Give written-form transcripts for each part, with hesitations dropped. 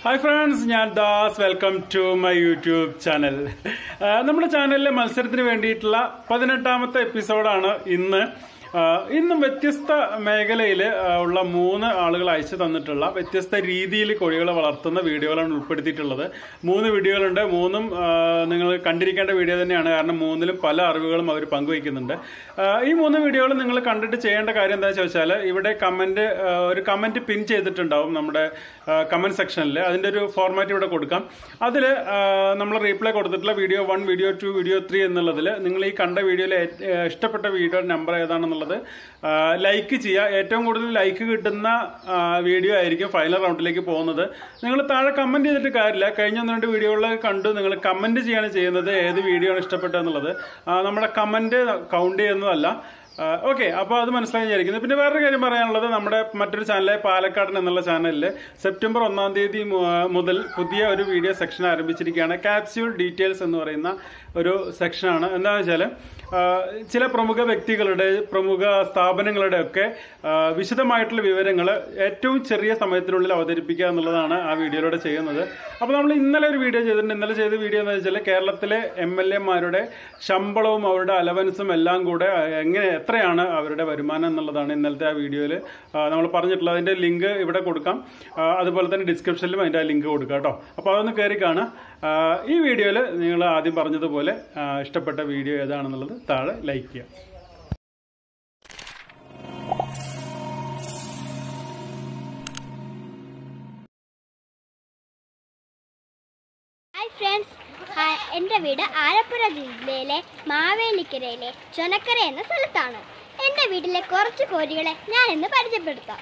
Hi friends, ഞാൻ Das. Welcome to my YouTube channel. നമ്മുടെ ചാനലിലെ മത്സരത്തിന് വേണ്ടിയിട്ടുള്ള 18ാമത്തെ എപ്പിസോഡാണ് ഇന്നും വ്യത്യസ്ത മേഖലയിൽ ഉള്ള 3 ആളുകൾ അയച്ചു തന്നിട്ടുള്ള വ്യത്യസ്ത രീതിയിൽ കോഴികളെ വളർത്തുന്ന വീഡിയോകളാണ് ഉൾപ്പെടുത്തിയിട്ടുള്ളത്. 3 വീഡിയോകളുണ്ട്. 3ഉം നിങ്ങൾ കണ്ടിരിക്കേണ്ട വീഡിയോ തന്നെയാണ്. കാരണം 3ലും പല അറിവുകളും അവർ പങ്കുവയ്ക്കുന്നുണ്ട്. ഈ 3 വീഡിയോകൾ നിങ്ങൾ കണ്ടിട്ട് ചെയ്യേണ്ട കാര്യം എന്താണെന്ന് ചോദിച്ചാൽ, ഇവിടെ ഒരു കമന്റ് പിൻ ചെയ്തിട്ടുണ്ടാവും നമ്മുടെ കമന്റ് സെക്ഷനിൽ. അതിന്റെ ഒരു ഫോർമാറ്റ് ഇവിടെ കൊടുക്കാം. അതിൽ നമ്മൾ റീപ്ലൈ കൊടുത്തിട്ടുള്ള വീഡിയോ 1, വീഡിയോ 2, വീഡിയോ 3 എന്നുള്ളതിൽ നിങ്ങൾ ഈ കണ്ട വീഡിയോയിൽ ഇഷ്ടപ്പെട്ട വീഡിയോ നമ്പർ ഏതാണെന്നുള്ളത് ലൈക്ക് ചെയ്യുക. ഏറ്റവും കൂടുതൽ ലൈക്ക് കിട്ടുന്ന വീഡിയോ ആയിരിക്കും ഫൈനൽ റൗണ്ടിലേക്ക് പോകുന്നത്. നിങ്ങൾ താഴെ കമന്റ് ചെയ്തിട്ട് കാര്യമില്ല. കഴിഞ്ഞ 1-2 വീഡിയോകളിൽ കണ്ടു നിങ്ങൾ കമന്റ് ചെയ്യാണ് ചെയ്യുന്നത് ഏത് വീഡിയോ ആണ് ഇഷ്ടപ്പെട്ടതെന്നുള്ളത്. നമ്മുടെ കമന്റ് കൗണ്ട് ചെയ്യുന്നതല്ല. ഓക്കെ, അപ്പോൾ അത് മനസ്സിലായി വിചാരിക്കുന്നത്. പിന്നെ വേറൊരു കാര്യം പറയാനുള്ളത്, നമ്മുടെ മറ്റൊരു ചാനലായ പാലക്കാടൻ എന്നുള്ള ചാനലിൽ സെപ്റ്റംബർ 1-ാം തീയതി മുതൽ പുതിയ ഒരു വീഡിയോ സെക്ഷൻ ആരംഭിച്ചിരിക്കുകയാണ്. ക്യാപ്സ്യൂൾ ഡീറ്റെയിൽസ് എന്ന് പറയുന്ന ഒരു സെക്ഷനാണ്. എന്താണെന്ന് വെച്ചാൽ ചില പ്രമുഖ വ്യക്തികളുടെ, പ്രമുഖ സ്ഥാപനങ്ങളുടെ ഒക്കെ വിശദമായിട്ടുള്ള വിവരങ്ങൾ ഏറ്റവും ചെറിയ സമയത്തിനുള്ളിൽ അവതരിപ്പിക്കുക എന്നുള്ളതാണ് ആ വീഡിയോയിലൂടെ ചെയ്യുന്നത്. അപ്പോൾ നമ്മൾ ഇന്നലെ ഒരു വീഡിയോ ചെയ്തിട്ടുണ്ട്. ഇന്നലെ ചെയ്ത വീഡിയോ എന്ന് വെച്ചാൽ കേരളത്തിലെ MLA-മാരുടെ ശമ്പളവും അവരുടെ അലവൻസും എല്ലാം കൂടെ എത്രയാണ് അവരുടെ വരുമാനം എന്നുള്ളതാണ് ഇന്നലത്തെ ആ വീഡിയോയിൽ നമ്മൾ പറഞ്ഞിട്ടുള്ളത്. അതിന്റെ ലിങ്ക് ഇവിടെ കൊടുക്കാം. അതുപോലെ തന്നെ ഡിസ്ക്രിപ്ഷനിലും അതിന്റെ ആ ലിങ്ക് കൊടുക്കാം കേട്ടോ. അപ്പോൾ അതൊന്ന് കയറി കാണാം. ഈ വീഡിയോയിൽ നിങ്ങൾ ആദ്യം പറഞ്ഞതുപോലെ ഇഷ്ടപ്പെട്ട വീഡിയോ ഏതാണെന്നുള്ളത് താഴെ ലൈക്ക് ചെയ്യാം. ഹായ് ഫ്രണ്ട്സ്, എൻ്റെ വീട് ആലപ്പുഴ ജില്ലയിലെ മാവേലിക്കരയിലെ ചൊനക്കര എന്ന സ്ഥലത്താണ്. എൻ്റെ വീട്ടിലെ കുറച്ച് കോഴികളെ ഞാൻ ഇന്ന് പരിചയപ്പെടുത്താം.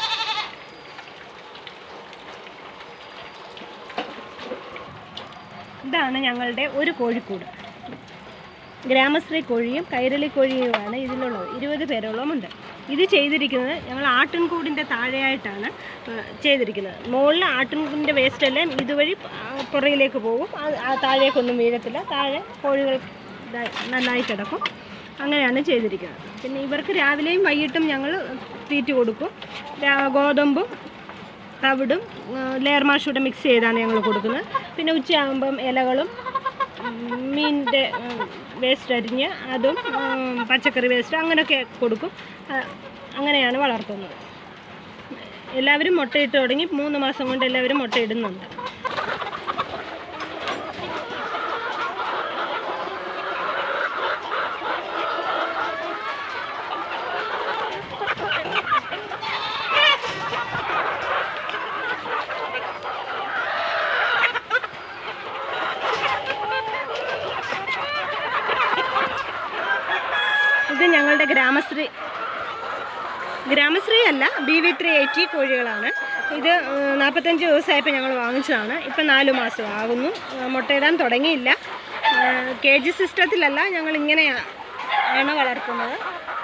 ഇതാണ് ഞങ്ങളുടെ ഒരു കോഴിക്കൂട്. ഗ്രാമശ്രീ കോഴിയും കൈരളി കോഴിയുമാണ് ഇതിലുള്ളത്. 20 പേരോളമുണ്ട്. ഇത് ചെയ്തിരിക്കുന്നത് ഞങ്ങൾ ആട്ടിൻകൂടിൻ്റെ താഴെയായിട്ടാണ് ചെയ്തിരിക്കുന്നത്. മുകളിൽ ആട്ടിൻകൂടിൻ്റെ വേസ്റ്റ് എല്ലാം ഇതുവഴി പുറയിലേക്ക് പോകും. താഴേക്കൊന്നും വീഴത്തില്ല. താഴെ കോഴികൾ നന്നായി കിടക്കും. അങ്ങനെയാണ് ചെയ്തിരിക്കുന്നത്. പിന്നെ ഇവർക്ക് രാവിലെയും വൈകിട്ടും ഞങ്ങൾ തീറ്റ കൊടുക്കും. ഗോതമ്പും തവിടും ലെയർമാഷൂടെ മിക്സ് ചെയ്താണ് ഞങ്ങൾ കൊടുക്കുന്നത്. പിന്നെ ഉച്ചയാകുമ്പം ഇലകളും മീനിൻ്റെ വേസ്റ്റ് അരിഞ്ഞ് അതും പച്ചക്കറി വേസ്റ്റ് അങ്ങനെയൊക്കെ കൊടുക്കും. അങ്ങനെയാണ് വളർത്തുന്നത്. എല്ലാവരും മുട്ടയിട്ട് തുടങ്ങി. 3 മാസം കൊണ്ട് എല്ലാവരും മുട്ടയിടുന്നുണ്ട്. ഇത് ഞങ്ങളുടെ ഗ്രാമശ്രീ അല്ല, BV380 കോഴികളാണ്. ഇത് 45 ദിവസമായപ്പോൾ ഞങ്ങൾ വാങ്ങിച്ചതാണ്. ഇപ്പം 4 മാസം ആകുന്നു. മുട്ടയിടാൻ തുടങ്ങിയില്ല. KG സിസ്റ്റത്തിലല്ല, ഞങ്ങൾ ഇങ്ങനെയാണ് വളർത്തുന്നത്.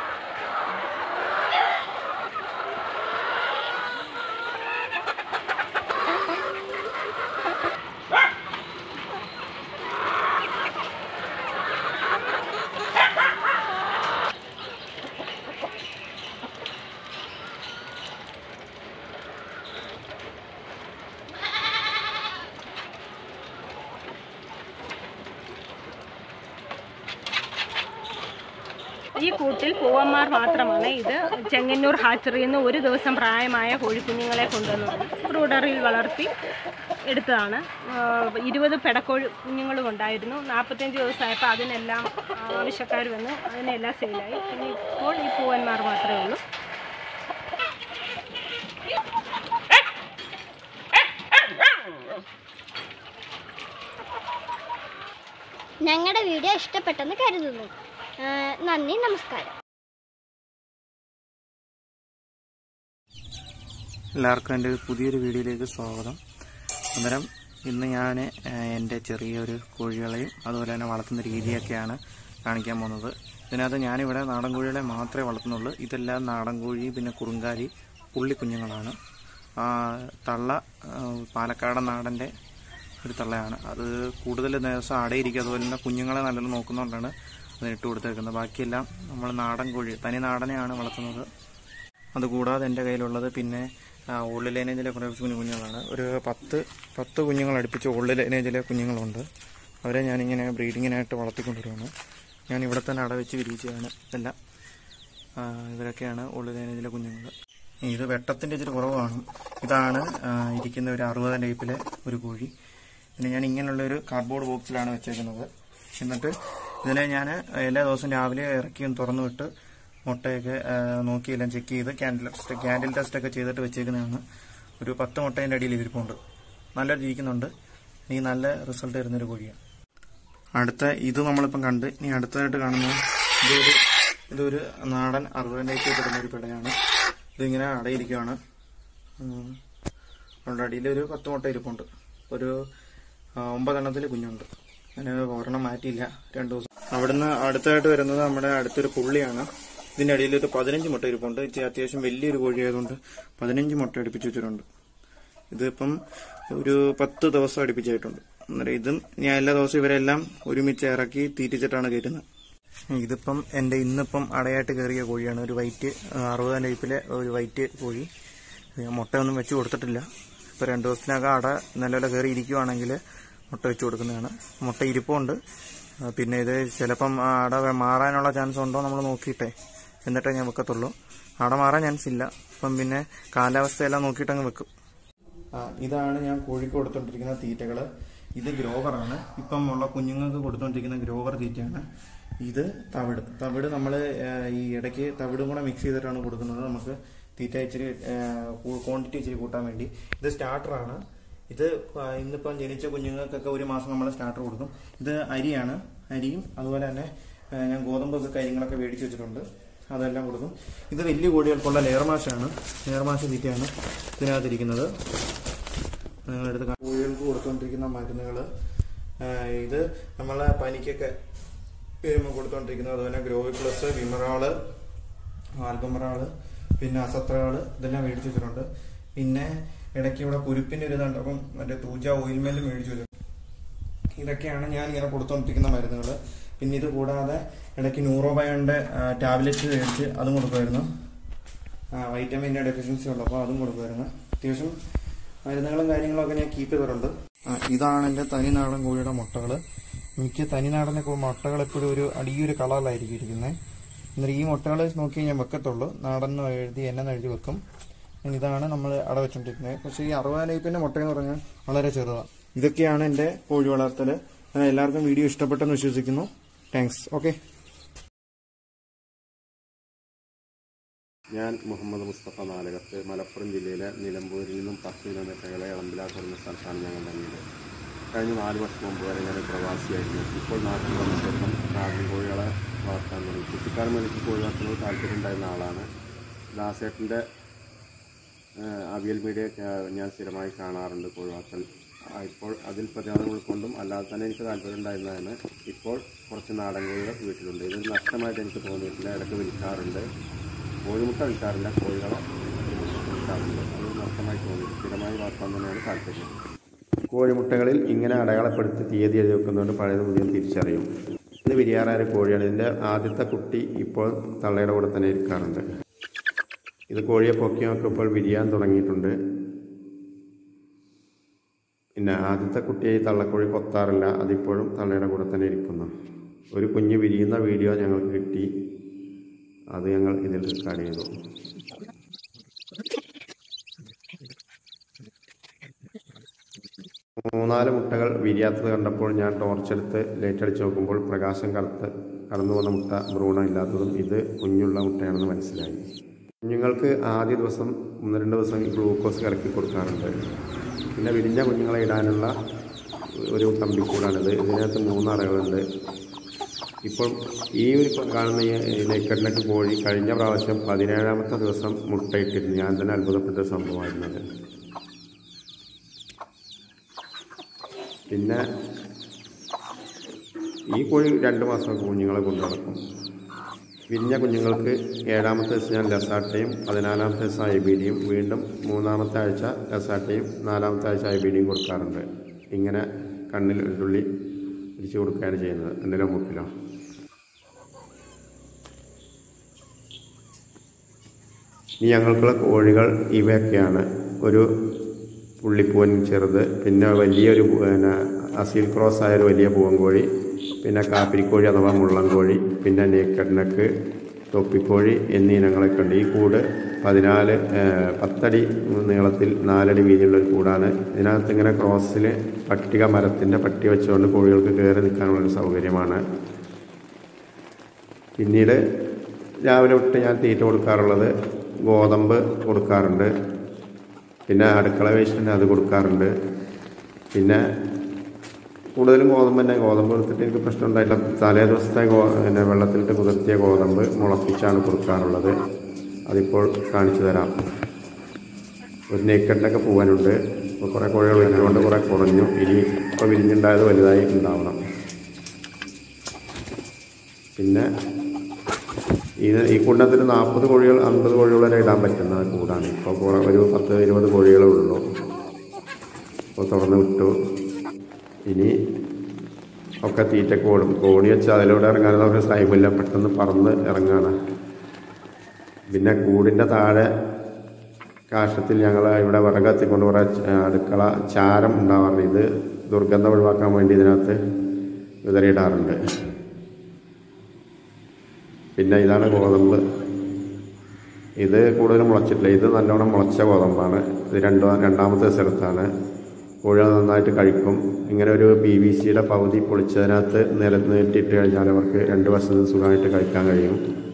ഈ കൂട്ടിൽ പൂവന്മാർ മാത്രമാണ്. ഇത് ചെങ്ങന്നൂർ ഹാച്ചറിയിൽ നിന്ന് 1 ദിവസം പ്രായമായ കോഴിക്കുഞ്ഞുങ്ങളെ കൊണ്ടുവന്നത് ബ്രൂഡറിൽ വളർത്തി എടുത്തതാണ്. 20 പെടക്കോഴി കുഞ്ഞുങ്ങളും ഉണ്ടായിരുന്നു. 45 ദിവസമായപ്പോൾ അതിനെല്ലാം ആവശ്യക്കാർ വന്ന് അതിനെല്ലാം സെയിലായി. പിന്നെ ഇപ്പോൾ ഈ പൂവന്മാർ മാത്രമേ ഉള്ളൂ. ഞങ്ങളുടെ വീഡിയോ ഇഷ്ടപ്പെട്ടെന്ന് കരുതുന്നു. നന്ദി, നമസ്കാരം. എല്ലാവർക്കും എൻ്റെ പുതിയൊരു വീഡിയോയിലേക്ക് സ്വാഗതം. അന്നേരം ഇന്ന് ഞാൻ എൻ്റെ ചെറിയൊരു കോഴികളെയും അതുപോലെ തന്നെ വളർത്തുന്ന രീതിയൊക്കെയാണ് കാണിക്കാൻ പോകുന്നത്. ഇതിനകത്ത് ഞാനിവിടെ നാടൻ കോഴികളെ മാത്രമേ വളർത്തുന്നുള്ളൂ. ഇതെല്ലാം നാടൻ കോഴി, പിന്നെ കുറുങ്കാലി, പുള്ളിക്കുഞ്ഞുങ്ങളാണ്. തള്ള പാലക്കാടൻ നാടൻ്റെ ഒരു തള്ളയാണ്. അത് കൂടുതൽ ദിവസം അടയിരിക്കും. അതുപോലെ തന്നെ കുഞ്ഞുങ്ങളെ നല്ലോണം നോക്കുന്നതുകൊണ്ടാണ് അതിന് ഇട്ട് കൊടുത്തേക്കുന്നത്. ബാക്കിയെല്ലാം നമ്മൾ നാടൻ കോഴി, തനി നാടനെയാണ് വളർത്തുന്നത്. അതുകൂടാതെ എൻ്റെ കയ്യിലുള്ളത് പിന്നെ ഓൾഡ് ലൈനേജിലെ കുറച്ച് കുഞ്ഞുങ്ങളാണ്. ഒരു 10 കുഞ്ഞുങ്ങൾ അടുപ്പിച്ച് ഓൾഡ് ലൈനേജിലെ കുഞ്ഞുങ്ങളുണ്ട്. അവരെ ഞാനിങ്ങനെ ബ്രീഡിങ്ങിനായിട്ട് വളർത്തിക്കൊണ്ടുവരുവാണ്. ഞാൻ ഇവിടെ തന്നെ അടവെച്ച് വിരിയിച്ചതാണ് ഇതെല്ലാം. ഇവരൊക്കെയാണ് ഓൾഡ് ലൈനേജിലെ കുഞ്ഞുങ്ങൾ. ഇത് വെട്ടത്തിൻ്റെ ഇച്ചിരി കുറവാണ്. ഇതാണ് ഇരിക്കുന്ന ഒരു 60 ടൈപ്പിലെ ഒരു കോഴി. പിന്നെ ഞാൻ ഇങ്ങനെയുള്ളൊരു കാർഡ്ബോർഡ് ബോക്സിലാണ് വെച്ചേക്കുന്നത്. എന്നിട്ട് ഇതിനെ ഞാൻ എല്ലാ ദിവസവും രാവിലെ ഇറക്കിയും തുറന്നു വിട്ട് മുട്ടയൊക്കെ നോക്കിയെല്ലാം ചെക്ക് ചെയ്ത് ക്യാൻഡിൽ ടെസ്റ്റൊക്കെ ചെയ്തിട്ട് വെച്ചേക്കുന്നതാണ്. ഒരു 10 മുട്ടേൻ്റെ അടിയിൽ ഇരിപ്പുണ്ട്. നല്ലൊരു ഇരിക്കുന്നുണ്ട്. ഈ നല്ല റിസൾട്ട് വരുന്നൊരു കോഴിയാണ്. ഇത് നമ്മളിപ്പം കണ്ട് ഇനി അടുത്തതായിട്ട് കാണുന്നത് ഇതൊരു നാടൻ 60 ടൈപ്പിൽ പെടുന്നൊരു പിടയാണ്. ഇതിങ്ങനെ അടയിരിക്കുകയാണ്. അവരുടെ അടിയിൽ ഒരു 10 മുട്ട ഇരിപ്പുണ്ട്. ഒരു 9 എണ്ണത്തിൽ കുഞ്ഞുണ്ട്. ഞാൻ ഒരെണ്ണം മാറ്റിയില്ല 2 ദിവസം. അവിടുന്ന് അടുത്തായിട്ട് വരുന്നത് നമ്മുടെ അടുത്തൊരു പുള്ളിയാണ്. ഇതിൻ്റെ അടിയിൽ ഒരു 15 മുട്ട ഇരിപ്പുണ്ട്. അത്യാവശ്യം വലിയൊരു കോഴി ആയതുകൊണ്ട് 15 മുട്ട അടുപ്പിച്ച് വെച്ചിട്ടുണ്ട്. ഇതിപ്പം ഒരു 10 ദിവസം അടുപ്പിച്ചായിട്ടുണ്ട്. അന്നേരം ഇതും ഞാൻ എല്ലാ ദിവസവും ഇവരെല്ലാം ഒരുമിച്ച് ഇറക്കി തീറ്റിച്ചിട്ടാണ് കയറ്റുന്നത്. ഇതിപ്പം ഇന്നിപ്പം അടയായിട്ട് കയറിയ കോഴിയാണ്. ഒരു വൈറ്റ് 60 ടൈപ്പിലെ ഒരു വൈറ്റ് കോഴി. മുട്ടയൊന്നും വെച്ച് കൊടുത്തിട്ടില്ല. ഇപ്പോൾ 2 ദിവസത്തിനകം അട നല്ലപോലെ കയറി ഇരിക്കുവാണെങ്കിൽ മുട്ട വെച്ച് കൊടുക്കുന്നതാണ്. മുട്ട ഇരിപ്പുണ്ട്. പിന്നെ ഇത് ചിലപ്പം അട മാറാനുള്ള ചാൻസ് ഉണ്ടോ നമ്മൾ നോക്കിയിട്ടേ എന്നിട്ടേ ഞാൻ വെക്കത്തുള്ളൂ. അട മാറാൻ ചാൻസ് ഇല്ല. അപ്പം പിന്നെ കാലാവസ്ഥയെല്ലാം നോക്കിയിട്ടങ്ങ് വെക്കും. ഇതാണ് ഞാൻ കോഴിക്ക് കൊടുത്തോണ്ടിരിക്കുന്ന തീറ്റകൾ. ഇത് ഗ്രോവറാണ്. ഇപ്പം ഉള്ള കുഞ്ഞുങ്ങൾക്ക് കൊടുത്തോണ്ടിരിക്കുന്ന ഗ്രോവർ തീറ്റയാണ്. ഇത് തവിട് നമ്മൾ ഈ ഇടയ്ക്ക് തവിടും കൂടെ മിക്സ് ചെയ്തിട്ടാണ് കൊടുക്കുന്നത്. നമുക്ക് തീറ്റ ഇച്ചിരി ക്വാണ്ടിറ്റി ഇച്ചിരി കൂട്ടാൻ വേണ്ടി. ഇത് സ്റ്റാർട്ടറാണ്. ഇത് ഇന്നിപ്പം ജനിച്ച കുഞ്ഞുങ്ങൾക്കൊക്കെ 1 മാസം നമ്മൾ സ്റ്റാർട്ടർ കൊടുക്കും. ഇത് അരിയാണ്. അരിയും അതുപോലെ തന്നെ ഞാൻ ഗോതമ്പൊക്കെ കാര്യങ്ങളൊക്കെ മേടിച്ച് വെച്ചിട്ടുണ്ട്. അതെല്ലാം കൊടുക്കും. ഇത് വലിയ കോഴികൾക്കുള്ള ലെയർമാഷാണ്. ലെയർമാഷ തീറ്റയാണ് ഇതിനകത്തിരിക്കുന്നത്. നിങ്ങളെടുത്ത് കോഴികൾക്ക് കൊടുത്തുകൊണ്ടിരിക്കുന്ന മരുന്നുകൾ ഇത് നമ്മളെ പനിക്കൊക്കെ വരുമ്പോൾ കൊടുത്തുകൊണ്ടിരിക്കുന്നത്. അതുപോലെ ഗ്രോവി പ്ലസ്, വിമറാള്, ആൽബമറാള്, പിന്നെ അസത്രകള് ഇതെല്ലാം മേടിച്ച് വെച്ചിട്ടുണ്ട്. പിന്നെ ഇടയ്ക്ക് ഇവിടെ കുരുപ്പിൻ്റെ ഒരു ഇതുണ്ട്. അപ്പം മറ്റേ തൂജ ഓയിൽമെന്റ് മേടിച്ച് വെച്ചിട്ടുണ്ട്. ഇതൊക്കെയാണ് ഞാൻ ഇങ്ങനെ കൊടുത്തുകൊണ്ടിരിക്കുന്ന മരുന്നുകൾ. പിന്നെ ഇത് കൂടാതെ ഇടയ്ക്ക് ന്യൂറോബയോണിന്റെ ടാബ്ലറ്റ് മേടിച്ച് അതും കൊടുക്കുമായിരുന്നു. വൈറ്റമിൻ്റെ ഡെഫിഷ്യൻസി ഉള്ളപ്പോൾ അതും കൊടുക്കുമായിരുന്നു. അത്യാവശ്യം മരുന്നുകളും കാര്യങ്ങളൊക്കെ ഞാൻ കീപ്പ് ചെയ്തിട്ടുണ്ട്. ഇതാണ് എൻ്റെ തനിനാടൻ കോഴിയുടെ മുട്ടകൾ. എനിക്ക് തനിനാടനെ മുട്ടകൾ എപ്പോഴും ഒരു അടിയൊരു കളറിലായിരിക്കും ഇരിക്കുന്നത്. എന്നിട്ട് ഈ മുട്ടകൾ നോക്കി ഞാൻ വെക്കത്തുള്ളൂ. നാടൻ എഴുതി എന്നെ എഴുതി വെക്കും. ഇതാണ് നമ്മൾ അട വെച്ചോണ്ടിരിക്കുന്നത്. പക്ഷേ ഈ 60 ടൈപ്പിന്റെ മുട്ടയെന്ന് പറഞ്ഞാൽ വളരെ ചെറുതാണ്. ഇതൊക്കെയാണ് എൻ്റെ കോഴി വളർത്തൽ. എല്ലാവർക്കും വീഡിയോ ഇഷ്ടപ്പെട്ടെന്ന് വിശ്വസിക്കുന്നു. താങ്ക്സ്. ഓക്കെ. ഞാൻ മുഹമ്മദ് മുസ്തഫ നാലകത്ത്, മലപ്പുറം ജില്ലയിലെ നിലമ്പൂരിൽ നിന്നും 10 കിലോമീറ്ററുകളെ എളമ്പിലാർ എന്ന സ്ഥലത്താണ് ഞങ്ങൾ തങ്ങിയത്. കഴിഞ്ഞ 4 വർഷം മുമ്പ് വരെ ഞാൻ പ്രവാസിയായിരുന്നു. ഇപ്പോൾ നാട്ടിൽ വന്ന ശേഷം നാടൻ കോഴികളെ വളർത്താൻ തുടങ്ങി. കുട്ടിക്കാലം എനിക്ക് കോഴി വളർത്തുന്നത് താല്പര്യം ഉണ്ടായിരുന്ന ആളാണ്. ദാസേട്ടൻ്റെ അവിയൽ മീഡിയ ഞാൻ സ്ഥിരമായി കാണാറുണ്ട് കോഴി വളർത്തൽ. ഇപ്പോൾ അതിൽ പ്രചോദനം ഉൾക്കൊണ്ടും അല്ലാതെ തന്നെ എനിക്ക് താല്പര്യം ഉണ്ടായിരുന്നതാണ്. ഇപ്പോൾ കുറച്ച് നാടൻ കോഴികൾ വീട്ടിലുണ്ട്. ഇത് നഷ്ടമായിട്ട് എനിക്ക് തോന്നിയിട്ടില്ല. ഇടയ്ക്ക് വിൽക്കാറുണ്ട്. കോഴിമുട്ട വിൽക്കാറില്ല, കോഴികളെ വിൽക്കാറുണ്ട്. അത് നഷ്ടമായി തോന്നി. സ്ഥിരമായി വളർത്താൻ തന്നെയാണ് താല്പര്യം. കോഴിമുട്ടകളിൽ ഇങ്ങനെ അടയാളപ്പെടുത്തി തീയതി എഴുതി വെക്കുന്നതുകൊണ്ട് പഴയത് പുതിയ തിരിച്ചറിയും. ഇത് വിരിയാറായ കോഴിയാണ്. ഇതിൻ്റെ ആദ്യത്തെ കുട്ടി ഇപ്പോൾ തള്ളയുടെ കൂടെ തന്നെ ഇരിക്കാറുണ്ട്. ഇത് കോഴിയെ പൊക്കിയൊക്കെ ഇപ്പോൾ വിരിയാൻ തുടങ്ങിയിട്ടുണ്ട്. പിന്നെ ആദ്യത്തെ കുട്ടിയെ തള്ളക്കോഴി കൊത്താറില്ല. അതിപ്പോഴും തള്ളയുടെ കൂടെ തന്നെ ഇരിക്കുന്നു. ഒരു കുഞ്ഞ് വിരിയുന്ന വീഡിയോ ഞങ്ങൾക്ക് കിട്ടി. അത് ഞങ്ങൾ ഇതിൽ റെക്കോർഡ് ചെയ്തു. മൂന്നാല് മുട്ടകൾ വിരിയാത്തത് കണ്ടപ്പോൾ ഞാൻ ടോർച്ചെടുത്ത് ലൈറ്റടിച്ച് നോക്കുമ്പോൾ പ്രകാശം കടന്നു വന്ന മുട്ട ഭ്രൂണം ഇല്ലാത്തതും ഇത് കുഞ്ഞുള്ള മുട്ടയാണെന്ന് മനസ്സിലായി. കുഞ്ഞുങ്ങൾക്ക് ആദ്യ ദിവസം 1-2 ദിവസം ഗ്ലൂക്കോസ് കലക്കി കൊടുക്കാറുണ്ട്. പിന്നെ വിരിഞ്ഞ കുഞ്ഞുങ്ങളെ ഇടാനുള്ള ഒരു കമ്പിക്കൂടാണിത്. ഇതിനകത്ത് 3 അറകളുണ്ട്. ഇപ്പോൾ ഈ ഒരു കാണുന്ന ഈ നെക്കഡിനൊക്കെ കോഴി കഴിഞ്ഞ പ്രാവശ്യം 17ാമത്തെ ദിവസം മുട്ടയിട്ടിരുന്നു. ഞാൻ തന്നെ അത്ഭുതപ്പെട്ട സംഭവമായിരുന്നത്. പിന്നെ ഈ കോഴി 2 മാസമൊക്കെ കുഞ്ഞുങ്ങളെ കൊണ്ടു നടക്കും. വിരിഞ്ഞ കുഞ്ഞുങ്ങൾക്ക് 7ാമത്തെ ദിവസം ഞാൻ ലസാട്ടയും 14ാമത്തെ ദിവസം IBDയും വീണ്ടും 3ാമത്തെ ആഴ്ച ലസാട്ടയും 4ാമത്തെ ആഴ്ച IBDയും കൊടുക്കാറുണ്ട്. ഇങ്ങനെ കണ്ണിൽ ഒരു തുള്ളി ഇടിച്ചു കൊടുക്കുകയാണ് ചെയ്യുന്നത്. കണ്ണിലോ മൂക്കിലോ. ഇനി ഞങ്ങൾക്കുള്ള കോഴികൾ ഇവയൊക്കെയാണ്. ഒരു പുള്ളിപ്പൂവൻ ചെറുത്, പിന്നെ വലിയൊരു അസീൽ ക്രോസ് ആയൊരു വലിയ പൂവൻകോഴി, പിന്നെ കാപ്പിരിക്കോഴി അഥവാ മുള്ളൻകോഴി, പിന്നെ നേക്കഡ് നെക്ക്, തൊപ്പിക്കോഴി എന്നീ ഇനങ്ങളൊക്കെ ഉണ്ട്. ഈ കൂട് 10 അടി നീളത്തിൽ 4 അടി വീതിയുള്ളൊരു കൂടാണ്. ഇതിനകത്ത് ഇങ്ങനെ ക്രോസിൽ പട്ടിക മരത്തിൻ്റെ പട്ടി വെച്ചുകൊണ്ട് കോഴികൾക്ക് കയറി നിൽക്കാനുള്ളൊരു സൗകര്യമാണ്. പിന്നീട് രാവിലെ തൊട്ട് ഞാൻ തീറ്റ കൊടുക്കാറുള്ളത് ഗോതമ്പ് കൊടുക്കാറുണ്ട്, പിന്നെ അടുക്കള വേസ്റ്റിന് അത് കൊടുക്കാറുണ്ട്. പിന്നെ കൂടുതലും ഗോതമ്പ് തന്നെ. ഗോതമ്പ് കൊടുത്തിട്ട് എനിക്ക് പ്രശ്നം ഉണ്ടായില്ല. തലേ ദിവസത്തെ പിന്നെ വെള്ളത്തിലിട്ട് കുതിർത്തിയ ഗോതമ്പ് മുളപ്പിച്ചാണ് കൊടുക്കാറുള്ളത്. അതിപ്പോൾ കാണിച്ചു തരാം. ഒരു നേക്കഡിനൊക്കെ പോകാനുണ്ട്. ഇപ്പോൾ കുറേ കോഴികൾ വരുന്നതുകൊണ്ട് കുറേ കുറഞ്ഞു. ഇനി ഇപ്പോൾ വിരിഞ്ഞുണ്ടായത് വലുതായി ഉണ്ടാവണം. പിന്നെ ഈ കൂട്ടത്തിൽ 40 കോഴികൾ 50 കോഴികൾ വരെ ഇടാൻ പറ്റുന്ന കൂടാണ്. ഇപ്പോൾ ഒരു 10-20 കോഴികളേ ഉള്ളൂ. ഇപ്പോൾ തുറന്ന് വിട്ടു. ഇനി ഒക്കെ തീറ്റയ്ക്ക് ഓടും. കോണി വെച്ച് അതിലൂടെ ഇറങ്ങാനും നമുക്ക് ടൈമില്ല, പെട്ടെന്ന് പറന്ന് ഇറങ്ങുകയാണ്. പിന്നെ കൂടിൻ്റെ താഴെ കാഷ്ടത്തിൽ ഞങ്ങൾ ഇവിടെ വിറകത്തിക്കൊണ്ട് കുറേ അടുക്കള ചാരം ഉണ്ടാവാറുണ്ട്. ഇത് ദുർഗന്ധം ഒഴിവാക്കാൻ വേണ്ടി ഇതിനകത്ത് വിതറിയിടാറുണ്ട്. പിന്നെ ഇതാണ് ഗോതമ്പ്. ഇത് കൂടുതലും മുളച്ചിട്ടില്ല. ഇത് നല്ലോണം മുളച്ച ഗോതമ്പാണ്. ഇത് രണ്ടാമത്തെ സ്ഥലത്താണ്. കോഴികൾ നന്നായിട്ട് കഴിക്കും. ഇങ്ങനെ ഒരു PVCയുടെ പകുതി പൊളിച്ചതിനകത്ത് നിരന്നിട്ടിട്ട് കഴിഞ്ഞാൽ അവർക്ക് 2 വശത്ത് സുഖമായിട്ട് കഴിക്കാൻ കഴിയും.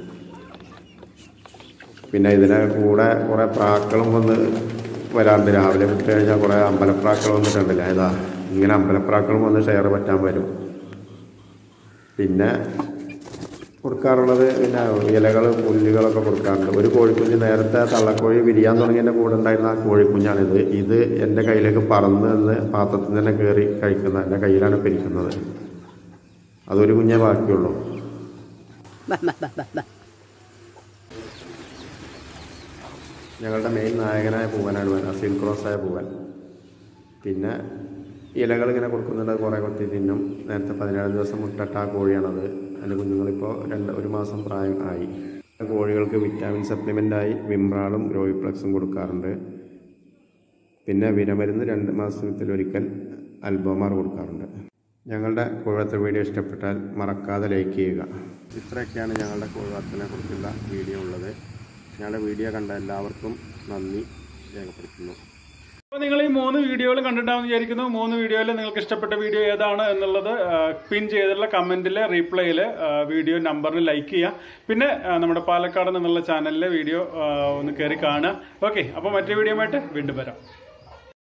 പിന്നെ ഇതിനെ കൂടെ കുറേ പ്രാക്കളും വന്ന് വരാറുണ്ട്. രാവിലെ വിട്ട് കഴിഞ്ഞാൽ കുറേ അമ്പലപ്രാക്കൾ വന്നിട്ടുണ്ടല്ലോ. ഇതാ ഇങ്ങനെ അമ്പലപ്രാക്കളും വന്ന് ഷെയർ പറ്റാൻ വരും. പിന്നെ കൊടുക്കാറുള്ളത് പിന്നെ ഇലകൾ പുല്ലുകളൊക്കെ കൊടുക്കാറുണ്ട്. ഒരു കോഴിക്കുഞ്ഞ് നേരത്തെ തള്ളക്കോഴി വിരിയാൻ തുടങ്ങിയതിൻ്റെ കൂടെ ഉണ്ടായിരുന്ന ആ കോഴിക്കുഞ്ഞാണിത്. ഇത് എൻ്റെ കയ്യിലേക്ക് പറന്ന് നിന്ന് പാത്രത്തിൽ തന്നെ കയറി കഴിക്കുന്ന എൻ്റെ കയ്യിലാണ് പിരിക്കുന്നത്. അതൊരു കുഞ്ഞേ ബാക്കിയുള്ളൂ. ഞങ്ങളുടെ മെയിൻ നായകനായ പൂവനാണ് അസീൽ ക്രോസായ പൂവൻ. പിന്നെ ഇലകൾ ഇങ്ങനെ കൊടുക്കുന്നുണ്ട്. കുറേ കൊത്തി തിന്നും. നേരത്തെ 17 ദിവസം മുട്ടട്ട കോഴിയാണത്. അതിൻ്റെ കുഞ്ഞുങ്ങളിപ്പോൾ 1 മാസം പ്രായം ആയി. കോഴികൾക്ക് വിറ്റാമിൻ സപ്ലിമെൻ്റായി വിംബ്രാളും ഗ്രോയിപ്ലക്സും കൊടുക്കാറുണ്ട്. പിന്നെ വിരമരുന്ന് 2 മാസത്തിലൊരിക്കൽ അൽബോമാർ കൊടുക്കാറുണ്ട്. ഞങ്ങളുടെ കോഴിവളർത്തൽ വീഡിയോ ഇഷ്ടപ്പെട്ടാൽ മറക്കാതെ ലൈക്ക് ചെയ്യുക. ഇത്രയൊക്കെയാണ് ഞങ്ങളുടെ കോഴിവളർത്തലിനെ കുറിച്ചുള്ള വീഡിയോ ഉള്ളത്. ഞങ്ങളുടെ വീഡിയോ കണ്ട എല്ലാവർക്കും നന്ദി രേഖപ്പെടുത്തുന്നു. അപ്പോൾ നിങ്ങൾ ഈ 3 വീഡിയോകൾ കണ്ടിട്ടാണെന്ന് വിചാരിക്കുന്നു. 3 വീഡിയോയിൽ നിങ്ങൾക്ക് ഇഷ്ടപ്പെട്ട വീഡിയോ ഏതാണ് എന്നുള്ളത് പിൻ ചെയ്തിട്ടുള്ള കമൻറ്റിലെ റീപ്ലൈയിൽ വീഡിയോ നമ്പറിന് ലൈക്ക് ചെയ്യുക. പിന്നെ നമ്മുടെ പാലക്കാട് നിന്നുള്ള ചാനലിലെ വീഡിയോ ഒന്ന് കയറി കാണുക. ഓക്കെ, അപ്പോൾ മറ്റേ വീഡിയോ ആയിട്ട് വീണ്ടും വരാം.